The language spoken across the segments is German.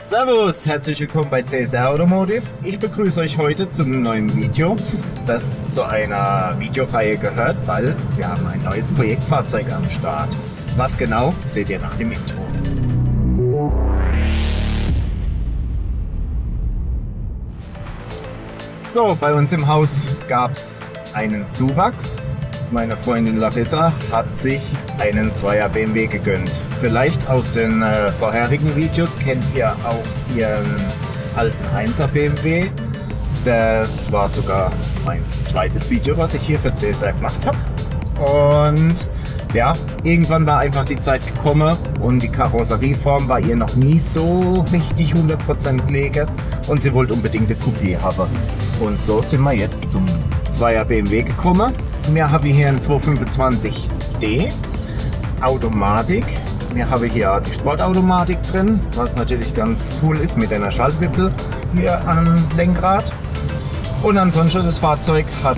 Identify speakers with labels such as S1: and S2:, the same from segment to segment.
S1: Servus, herzlich willkommen bei CSR Automotive. Ich begrüße euch heute zum neuen Video, das zu einer Videoreihe gehört, weil wir haben ein neues Projektfahrzeug am Start. Was genau, seht ihr nach dem Intro. So, bei uns im Haus gab es einen Zuwachs. Meine Freundin Larissa hat sich einen 2er BMW gegönnt. Vielleicht aus den vorherigen Videos kennt ihr auch ihren alten 1er BMW. Das war sogar mein zweites Video, was ich hier für CSR gemacht habe. Und ja, irgendwann war einfach die Zeit gekommen und die Karosserieform war ihr noch nie so richtig 100% lege und sie wollte unbedingt eine Coupé haben. Und so sind wir jetzt zum 2er BMW gekommen. Wir haben hier einen 225D Automatik. Wir haben hier die Sportautomatik drin, was natürlich ganz cool ist mit einer Schaltwippe hier am Lenkrad. Und ansonsten das Fahrzeug hat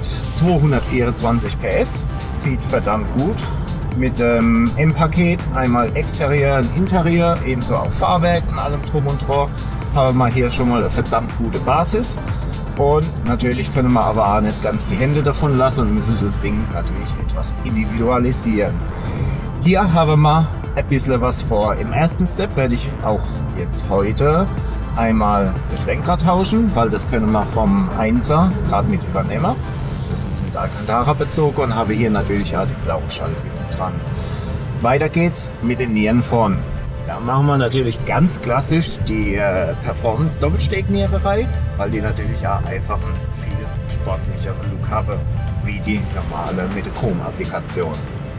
S1: 224 PS, zieht verdammt gut. Mit dem M-Paket, einmal Exterieur und Interieur, ebenso auch Fahrwerk und allem drum und dran, haben wir hier schon mal eine verdammt gute Basis. Und natürlich können wir aber auch nicht ganz die Hände davon lassen und müssen das Ding natürlich etwas individualisieren. Hier haben wir ein bisschen was vor. Im ersten Step werde ich auch jetzt heute einmal das Lenkrad tauschen, weil das können wir vom 1er gerade mit übernehmen. Das ist mit Alcantara bezogen und habe hier natürlich auch die blaue Schaltwippe dran. Weiter geht's mit den Nieren vorn. Da machen wir natürlich ganz klassisch die Performance Doppelstegniererei, weil die natürlich auch einfach einen viel sportlicheren Look haben, wie die normale mit der Chrom-Applikation.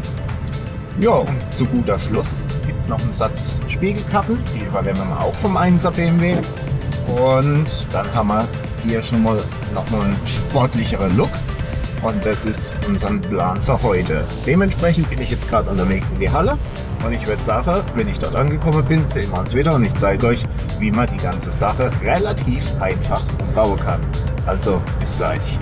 S1: Ja, und zu guter Schluss gibt es noch einen Satz Spiegelkappen, die übernehmen wir auch vom 1er BMW. Und dann haben wir hier schon mal nochmal einen sportlicheren Look. Und das ist unser Plan für heute. Dementsprechend bin ich jetzt gerade unterwegs in die Halle. Und ich würde sagen, wenn ich dort angekommen bin, sehen wir uns wieder und ich zeige euch, wie man die ganze Sache relativ einfach bauen kann. Also bis gleich.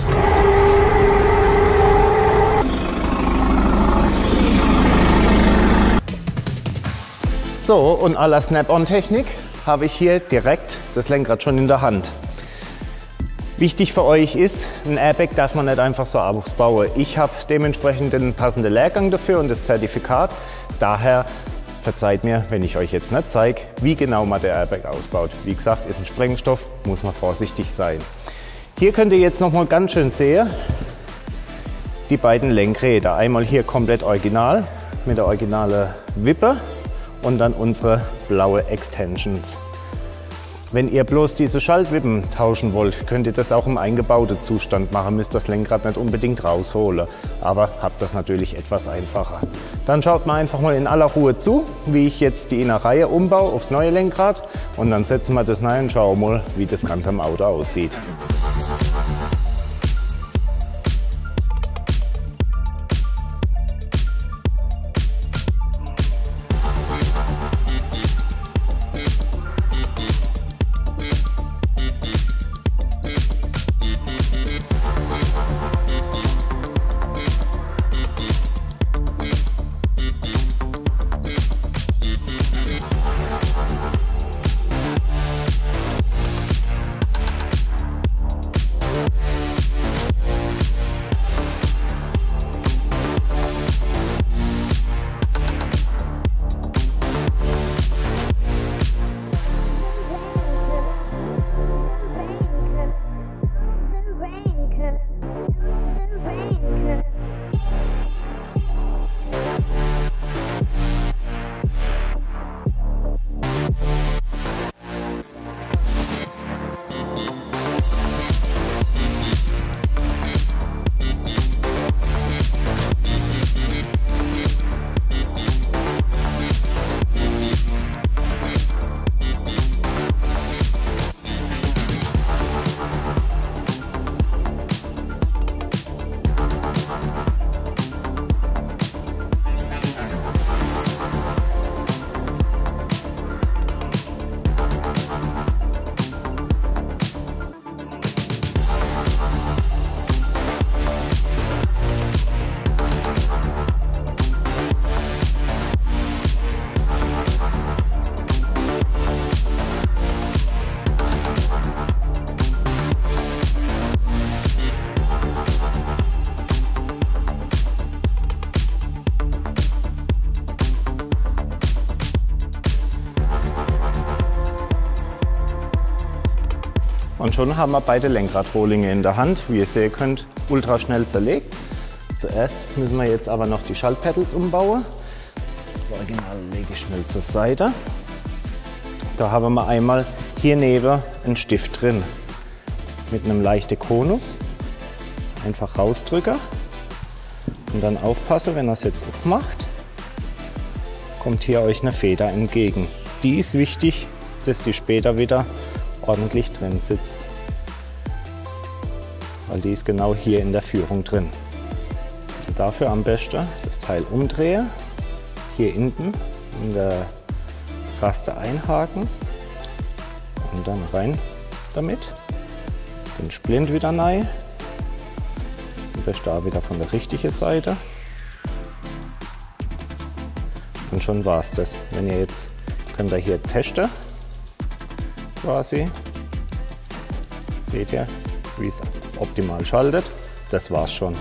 S1: So, und à la Snap-on-Technik habe ich hier direkt das Lenkrad schon in der Hand. Wichtig für euch ist, ein Airbag darf man nicht einfach so ausbauen. Ich habe dementsprechend den passenden Lehrgang dafür und das Zertifikat. Daher verzeiht mir, wenn ich euch jetzt nicht zeige, wie genau man der Airbag ausbaut. Wie gesagt, ist ein Sprengstoff, muss man vorsichtig sein. Hier könnt ihr jetzt noch mal ganz schön sehen, die beiden Lenkräder. Einmal hier komplett original mit der originalen Wippe und dann unsere blaue Extensions. Wenn ihr bloß diese Schaltwippen tauschen wollt, könnt ihr das auch im eingebauten Zustand machen, müsst das Lenkrad nicht unbedingt rausholen, aber habt das natürlich etwas einfacher. Dann schaut mal einfach mal in aller Ruhe zu, wie ich jetzt die Innereihe umbaue aufs neue Lenkrad und dann setzen wir das rein und schauen mal, wie das Ganze am Auto aussieht.
S2: Und schon haben wir beide Lenkradrohlinge in der Hand, wie ihr sehen könnt, ultra schnell zerlegt. Zuerst müssen wir jetzt aber noch die Schaltpedals umbauen. Das Original lege ich schnell zur Seite. Da haben wir einmal hier neben einen Stift drin mit einem leichten Konus. Einfach rausdrücken und dann aufpassen, wenn ihr es jetzt aufmacht, kommt hier euch eine Feder entgegen. Die ist wichtig, dass die später wieder ordentlich drin sitzt, weil die ist genau hier in der Führung drin. Und dafür am besten das Teil umdrehen, hier hinten in der Raste einhaken und dann rein damit, den Splint wieder rein, am besten auch wieder von der richtigen Seite. Und schon war es das. Wenn ihr jetzt könnt ihr hier testen, quasi. Seht ihr, wie es optimal schaltet. Das war's schon.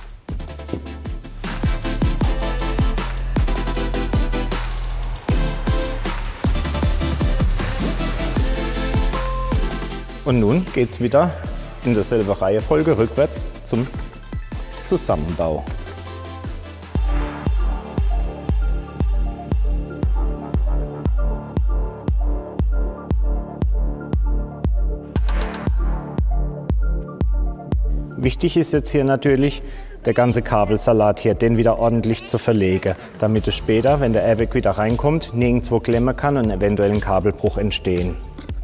S2: Und nun geht es wieder in derselben Reihenfolge rückwärts zum Zusammenbau. Wichtig ist jetzt hier natürlich der ganze Kabelsalat hier, den wieder ordentlich zu verlegen, damit es später, wenn der Airbag wieder reinkommt, nirgendwo klemmen kann und eventuell ein Kabelbruch entstehen.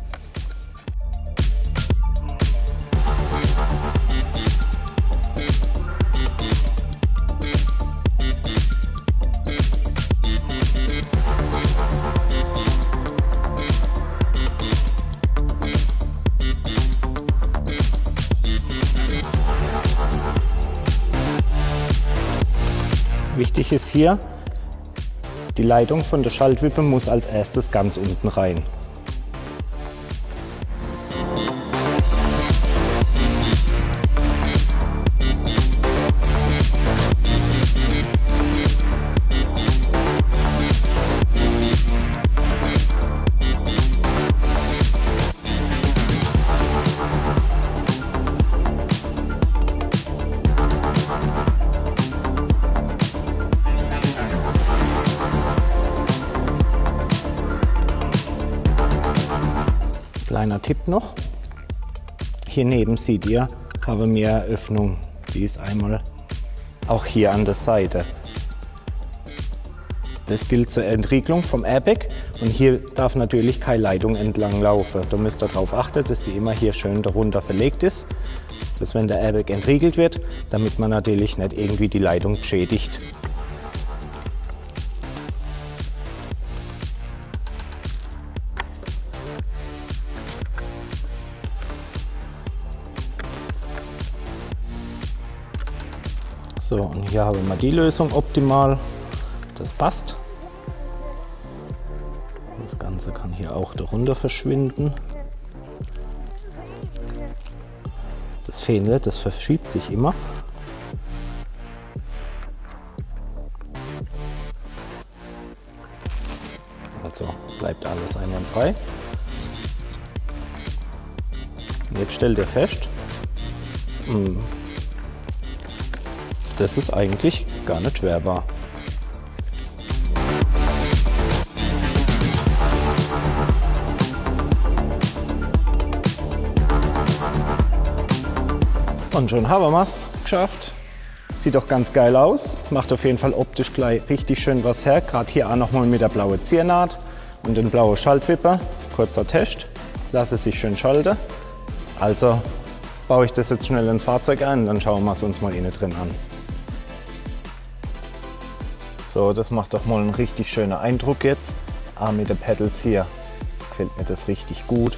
S2: Wichtig ist hier, die Leitung von der Schaltwippe muss als erstes ganz unten rein. Kleiner Tipp noch, hier neben seht ihr, haben wir eine Öffnung, die ist einmal auch hier an der Seite. Das gilt zur Entriegelung vom Airbag und hier darf natürlich keine Leitung entlang laufen. Da müsst ihr darauf achten, dass die immer hier schön darunter verlegt ist, dass wenn der Airbag entriegelt wird, damit man natürlich nicht irgendwie die Leitung schädigt. So, und hier haben wir die Lösung optimal. Das passt. Das Ganze kann hier auch darunter verschwinden. Das Fähnle, das verschiebt sich immer. Also bleibt alles einwandfrei. Und jetzt stellt ihr fest, das ist eigentlich gar nicht schwerbar. Und schon haben wir es geschafft. Sieht doch ganz geil aus. Macht auf jeden Fall optisch gleich richtig schön was her. Gerade hier auch nochmal mit der blauen Ziernaht und den blauen Schaltwipper. Kurzer Test. Lasse es sich schön schalten. Also baue ich das jetzt schnell ins Fahrzeug ein, dann schauen wir es uns mal innen drin an. So, das macht doch mal einen richtig schönen Eindruck jetzt. Ah, mit den Pedals hier gefällt mir das richtig gut.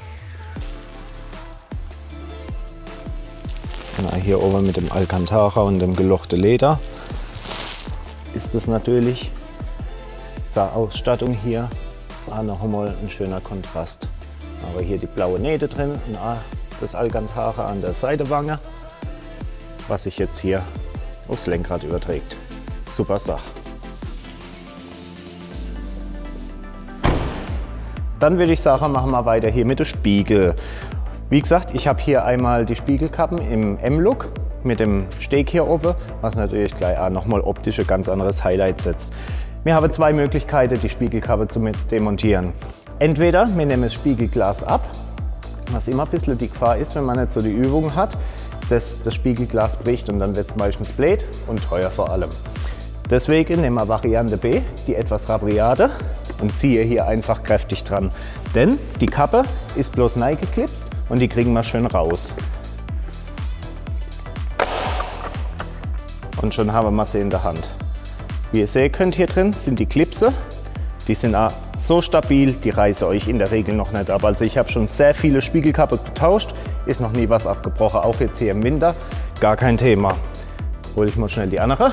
S2: Na, hier oben mit dem Alcantara und dem gelochten Leder ist das natürlich zur Ausstattung hier auch noch einmal ein schöner Kontrast. Aber hier die blaue Nähte drin und auch das Alcantara an der Seitenwange, was sich jetzt hier aufs Lenkrad überträgt. Super Sache. Dann würde ich sagen, machen wir weiter hier mit dem Spiegel. Wie gesagt, ich habe hier einmal die Spiegelkappen im M-Look mit dem Steg hier oben, was natürlich gleich auch nochmal optisch ein ganz anderes Highlight setzt. Wir haben zwei Möglichkeiten, die Spiegelkappe zu demontieren. Entweder wir nehmen das Spiegelglas ab, was immer ein bisschen die Gefahr ist, wenn man nicht so die Übung hat, dass das Spiegelglas bricht und dann wird es meistens blöd und teuer vor allem. Deswegen nehmen wir Variante B, die etwas Rabriate, und ziehe hier einfach kräftig dran. Denn die Kappe ist bloß reingeklipst und die kriegen wir schön raus. Und schon haben wir sie in der Hand. Wie ihr sehen könnt, hier drin sind die Klipse. Die sind auch so stabil, die reißen euch in der Regel noch nicht ab. Also ich habe schon sehr viele Spiegelkappen getauscht, ist noch nie was abgebrochen, auch jetzt hier im Winter, gar kein Thema. Hole ich mal schnell die andere.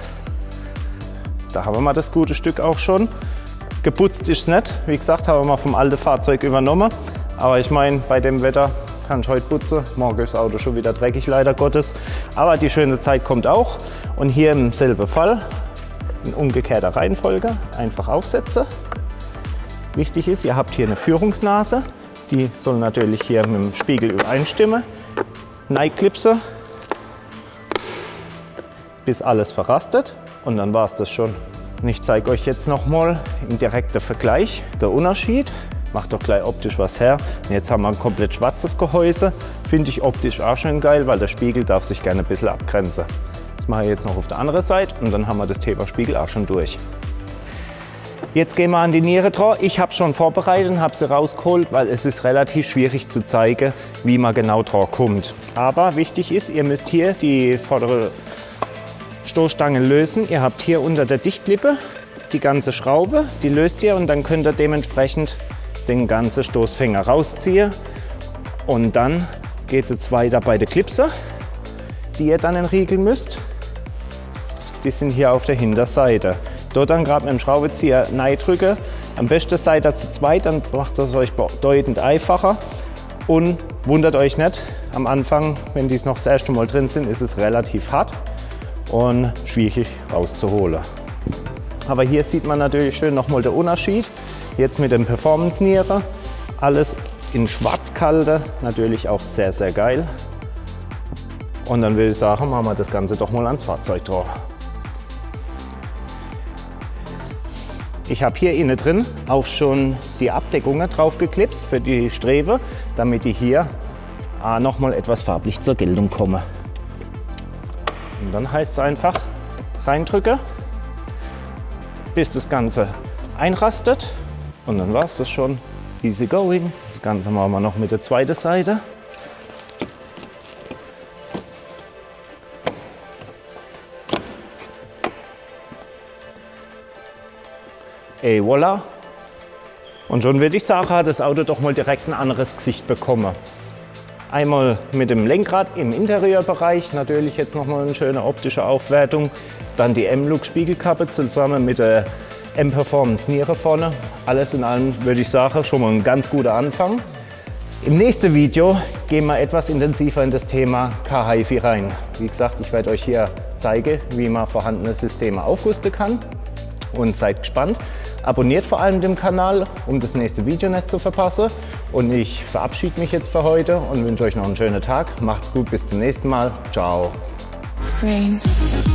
S2: Da haben wir mal das gute Stück auch schon. Geputzt ist es nicht, wie gesagt, haben wir mal vom alten Fahrzeug übernommen. Aber ich meine, bei dem Wetter kann ich heute putzen. Morgen ist das Auto schon wieder dreckig, leider Gottes. Aber die schöne Zeit kommt auch. Und hier im selben Fall, in umgekehrter Reihenfolge, einfach aufsetzen. Wichtig ist, ihr habt hier eine Führungsnase. Die soll natürlich hier mit dem Spiegel übereinstimmen. Neiklipse, bis alles verrastet. Und dann war es das schon. Und ich zeige euch jetzt nochmal im direkten Vergleich den Unterschied. Macht doch gleich optisch was her. Und jetzt haben wir ein komplett schwarzes Gehäuse. Finde ich optisch auch schön geil, weil der Spiegel darf sich gerne ein bisschen abgrenzen. Das mache ich jetzt noch auf der anderen Seite und dann haben wir das Thema Spiegel auch schon durch. Jetzt gehen wir an die Niere dran. Ich habe schon vorbereitet und habe sie rausgeholt, weil es ist relativ schwierig zu zeigen, wie man genau dran kommt. Aber wichtig ist, ihr müsst hier die vordere Stoßstange lösen. Ihr habt hier unter der Dichtlippe die ganze Schraube, die löst ihr und dann könnt ihr dementsprechend den ganzen Stoßfänger rausziehen. Und dann geht es jetzt weiter bei der Klipse, die ihr dann entriegeln müsst. Die sind hier auf der Hinterseite. Dort dann gerade mit dem Schraubenzieher reindrücken. Am besten seid ihr zu zweit, dann macht es euch bedeutend einfacher. Und wundert euch nicht, am Anfang, wenn die noch das erste Mal drin sind, ist es relativ hart und schwierig rauszuholen. Aber hier sieht man natürlich schön nochmal den Unterschied. Jetzt mit dem Performance-Niere, alles in Schwarzkalte, natürlich auch sehr, sehr geil. Und dann würde ich sagen, machen wir das Ganze doch mal ans Fahrzeug drauf. Ich habe hier innen drin auch schon die Abdeckungen drauf geklipst für die Strebe, damit die hier nochmal etwas farblich zur Geltung kommen. Und dann heißt es einfach reindrücken, bis das Ganze einrastet. Und dann war es das schon. Easy going. Das Ganze machen wir noch mit der zweiten Seite. Et voilà. Und schon würde ich sagen, hat das Auto doch mal direkt ein anderes Gesicht bekommen. Einmal mit dem Lenkrad im Interieurbereich, natürlich jetzt noch mal eine schöne optische Aufwertung. Dann die M-Look Spiegelkappe zusammen mit der M-Performance Niere vorne. Alles in allem würde ich sagen, schon mal ein ganz guter Anfang. Im nächsten Video gehen wir etwas intensiver in das Thema Car-HiFi rein. Wie gesagt, ich werde euch hier zeigen, wie man vorhandene Systeme aufrüsten kann. Und seid gespannt. Abonniert vor allem den Kanal, um das nächste Video nicht zu verpassen. Und ich verabschiede mich jetzt für heute und wünsche euch noch einen schönen Tag. Macht's gut, bis zum nächsten Mal. Ciao. Rain.